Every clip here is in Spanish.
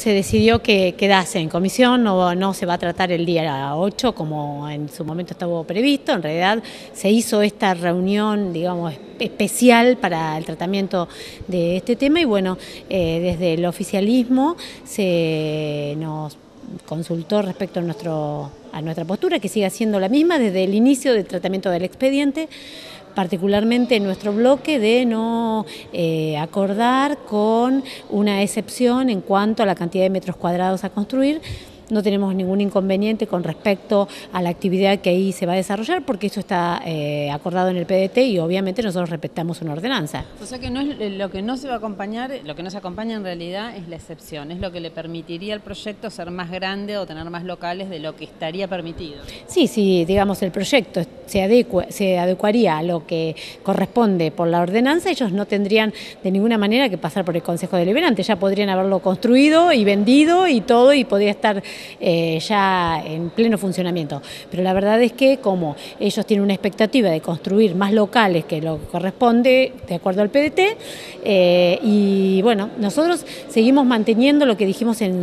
se decidió que quedase en comisión, no se va a tratar el día 8 como en su momento estaba previsto. En realidad se hizo esta reunión, digamos, especial para el tratamiento de este tema y bueno, desde el oficialismo se nos consultó respecto a nuestra postura, que sigue siendo la misma desde el inicio del tratamiento del expediente, particularmente en nuestro bloque de no acordar con una excepción en cuanto a la cantidad de metros cuadrados a construir. No tenemos ningún inconveniente con respecto a la actividad que ahí se va a desarrollar porque eso está acordado en el PDT y obviamente nosotros respetamos una ordenanza. O sea que no es, lo que no se va a acompañar, lo que no se acompaña en realidad es la excepción, es lo que le permitiría al proyecto ser más grande o tener más locales de lo que estaría permitido. Sí, digamos el proyecto se adecuaría a lo que corresponde por la ordenanza, ellos no tendrían de ninguna manera que pasar por el Consejo Deliberante, ya podrían haberlo construido y vendido y todo y podría estar ya en pleno funcionamiento, pero la verdad es que como ellos tienen una expectativa de construir más locales que lo que corresponde de acuerdo al PDT y bueno, nosotros seguimos manteniendo lo que dijimos en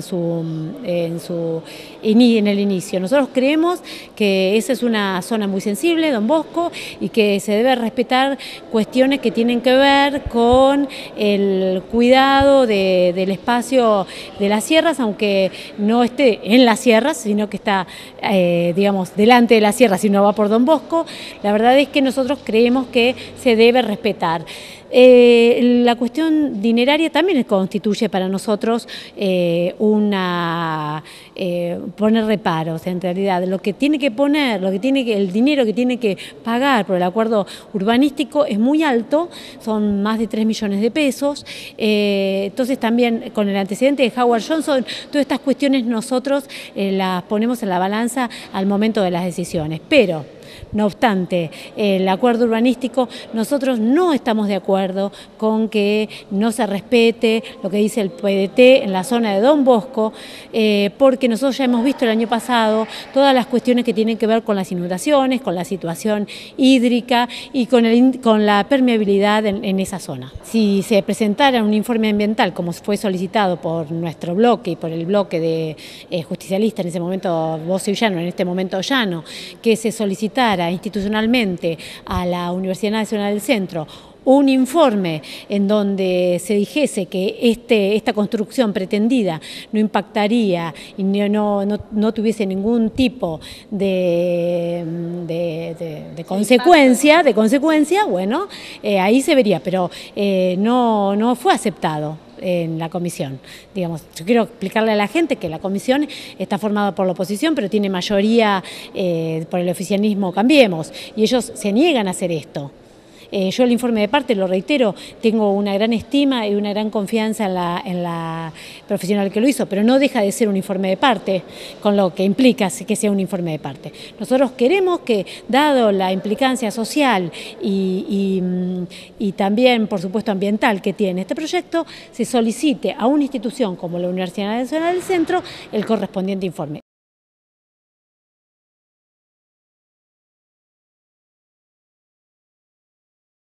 el inicio. Nosotros creemos que esa es una zona muy sensible, Don Bosco, y que se debe respetar cuestiones que tienen que ver con el cuidado del espacio de las sierras, aunque no esté en las sierras, sino que está, digamos, delante de la sierra, si no va por Don Bosco. La verdad es que nosotros creemos que se debe respetar. La cuestión dineraria también constituye para nosotros poner reparos. En realidad, lo que tiene que poner, el dinero que tiene que pagar por el acuerdo urbanístico es muy alto, son más de 3 millones de pesos. Entonces también con el antecedente de Howard Johnson, todas estas cuestiones nosotros las ponemos en la balanza al momento de las decisiones. Pero no obstante, el acuerdo urbanístico, nosotros no estamos de acuerdo con que no se respete lo que dice el PDT en la zona de Don Bosco, porque nosotros ya hemos visto el año pasado todas las cuestiones que tienen que ver con las inundaciones, con la situación hídrica y con la permeabilidad en esa zona. Si se presentara un informe ambiental como fue solicitado por nuestro bloque y por el bloque de justicialista, en ese momento Bocio y Llano, en este momento Llano, que se solicitara institucionalmente a la Universidad Nacional del Centro un informe en donde se dijese que esta construcción pretendida no impactaría y no tuviese ningún tipo de consecuencia, bueno, ahí se vería, pero no fue aceptado en la comisión. Digamos, yo quiero explicarle a la gente que la comisión está formada por la oposición, pero tiene mayoría por el oficialismo Cambiemos, y ellos se niegan a hacer esto. Yo el informe de parte, lo reitero, tengo una gran estima y una gran confianza en la profesional que lo hizo, pero no deja de ser un informe de parte, con lo que implica que sea un informe de parte. Nosotros queremos que, dado la implicancia social y también, por supuesto, ambiental que tiene este proyecto, se solicite a una institución como la Universidad Nacional del Centro el correspondiente informe.